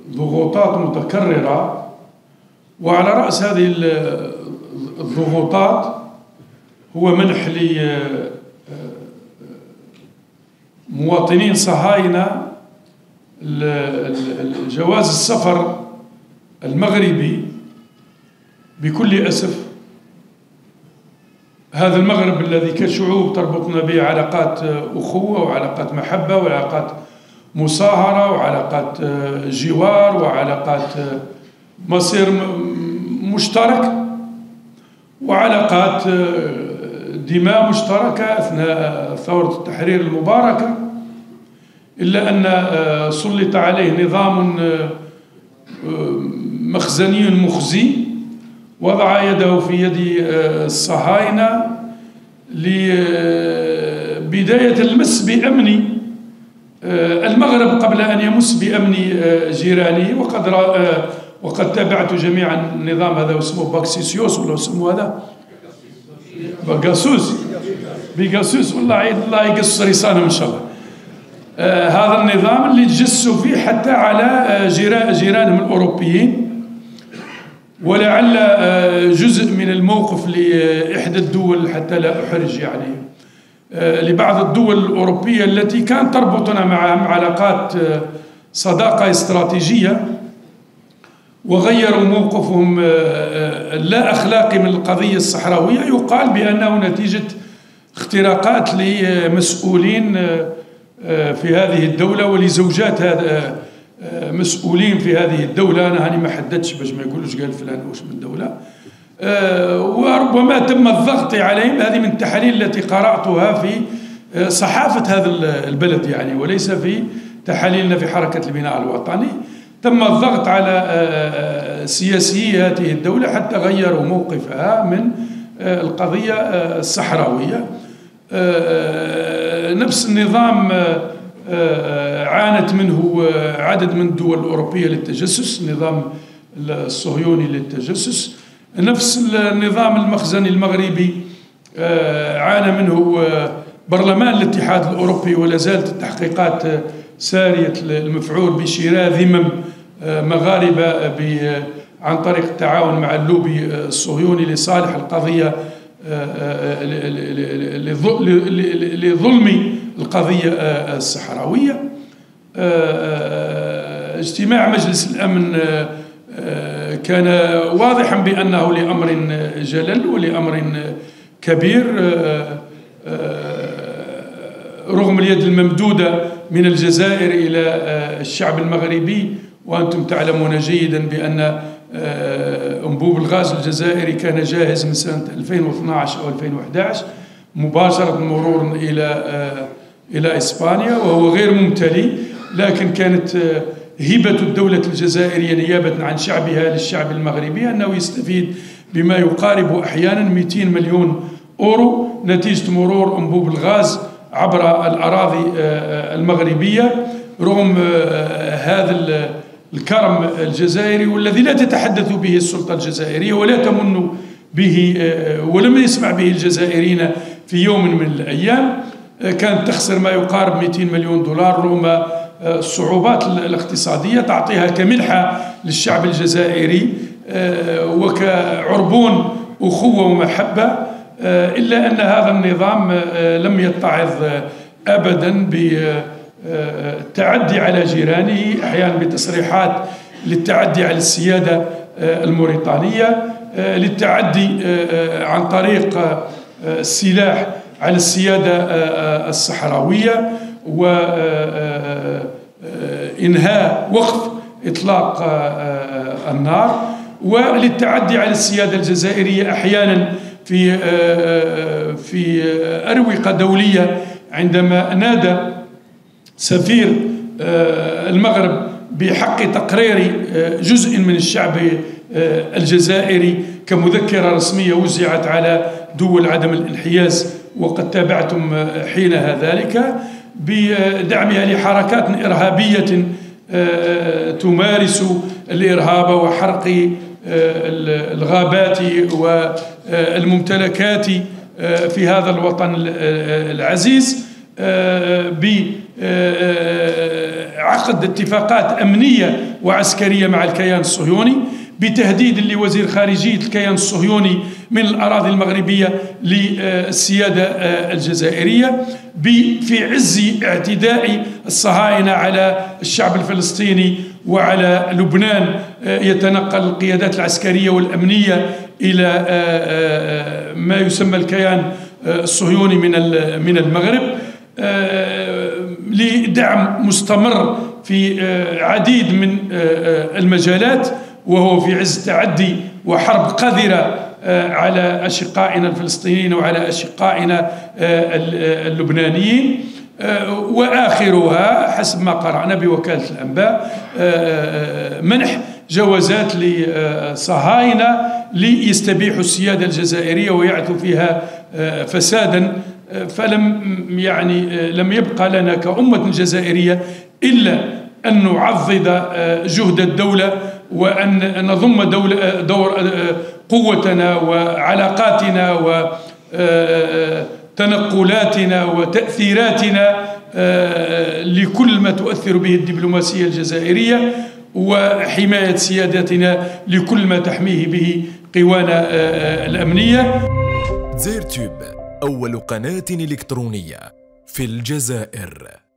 ضغوطات متكررة، وعلى رأس هذه الضغوطات هو منح لمواطنين صهاينة جواز السفر المغربي بكل أسف. هذا المغرب الذي كشعوب تربطنا به علاقات أخوة وعلاقات محبة وعلاقات مصاهرة وعلاقات جوار وعلاقات مصير مشترك وعلاقات دماء مشتركة أثناء ثورة التحرير المباركة، إلا أن سلط عليه نظام مخزني مخزي وضع يده في يد الصهاينة لبداية المس بأمن المغرب قبل أن يمس بأمن جيرانه. وقد تابعت جميعا النظام هذا اسمه باكسيسيوس ولا اسمه هذا بيغاسوس والله الله يقص رسالة إن شاء الله. هذا النظام اللي تجسوا فيه حتى على جيرانهم الأوروبيين، ولعل جزء من الموقف لإحدى الدول، حتى لا أحرج يعني، لبعض الدول الأوروبية التي كانت تربطنا معهم علاقات صداقة استراتيجية، وغيروا موقفهم اللا أخلاقي من القضية الصحراوية، يقال بأنه نتيجة اختراقات لمسؤولين في هذه الدولة ولزوجات مسؤولين في هذه الدولة. أنا هاني ما حددتش باش ما يقولوش قال فلان وش من دولة، وربما تم الضغط عليهم. هذه من التحاليل التي قرأتها في صحافة هذا البلد يعني، وليس في تحاليلنا في حركة البناء الوطني. تم الضغط على سياسيي هذه الدولة حتى غيروا موقفها من القضية الصحراوية. نفس النظام عانت منه عدد من الدول الأوروبية للتجسس، النظام الصهيوني للتجسس. نفس النظام المخزني المغربي عانى منه برلمان الاتحاد الأوروبي، ولا زالت التحقيقات سارية المفعول بشراء ذمم مغاربة عن طريق التعاون مع اللوبي الصهيوني لصالح القضية لظلم القضية الصحراوية. اجتماع مجلس الأمن كان واضحا بأنه لأمر جلل ولأمر كبير، رغم اليد الممدودة من الجزائر إلى الشعب المغربي. وأنتم تعلمون جيدا بأن أنبوب الغاز الجزائري كان جاهز من سنة 2012 أو 2011 مباشرة مرورا إلى إسبانيا، وهو غير ممتلي، لكن كانت هبة الدولة الجزائرية نيابة عن شعبها للشعب المغربي أنه يستفيد بما يقارب أحيانا 200 مليون أورو نتيجة مرور أنبوب الغاز عبر الأراضي المغربية، رغم هذا الكرم الجزائري والذي لا تتحدث به السلطة الجزائرية ولا تمن به ولم يسمع به الجزائريين في يوم من الأيام. كانت تخسر ما يقارب 200 مليون دولار رغم الصعوبات الاقتصادية، تعطيها كمنحة للشعب الجزائري وكعربون أخوة ومحبة. إلا أن هذا النظام لم يتعظ أبدا بالتعدي على جيرانه، أحيانا بتصريحات للتعدي على السيادة الموريتانية، للتعدي عن طريق السلاح على السيادة الصحراوية، وإنهاء وقف إطلاق النار، وللتعدي على السيادة الجزائرية أحيانا في أروقة دولية، عندما نادى سفير المغرب بحق تقرير جزء من الشعب الجزائري كمذكرة رسمية وزعت على دول عدم الانحياز، وقد تابعتم حينها ذلك، بدعمها لحركات إرهابية تمارس الإرهاب وحرق الغابات والممتلكات في هذا الوطن العزيز عقد اتفاقات أمنية وعسكرية مع الكيان الصهيوني، بتهديد لوزير خارجية الكيان الصهيوني من الأراضي المغربية للسيادة الجزائرية، في عز اعتداء الصهاينة على الشعب الفلسطيني وعلى لبنان. يتنقل القيادات العسكرية والأمنية إلى ما يسمى الكيان الصهيوني من المغرب لدعم مستمر في عديد من المجالات، وهو في عز تعدي وحرب قذرة على أشقائنا الفلسطينيين وعلى أشقائنا اللبنانيين. وآخرها حسب ما قرأنا بوكالة الأنباء منح جوازات لصهاينة ليستبيحوا السيادة الجزائرية ويعثوا فيها فسادا. لم يبقى لنا كأمة جزائرية إلا أن نعضد جهد الدولة، وأن نضم دور قوتنا وعلاقاتنا وتنقلاتنا وتأثيراتنا لكل ما تؤثر به الدبلوماسية الجزائرية، وحماية سيادتنا لكل ما تحميه به قوانا الأمنية. زيرتوب، أول قناة إلكترونية في الجزائر.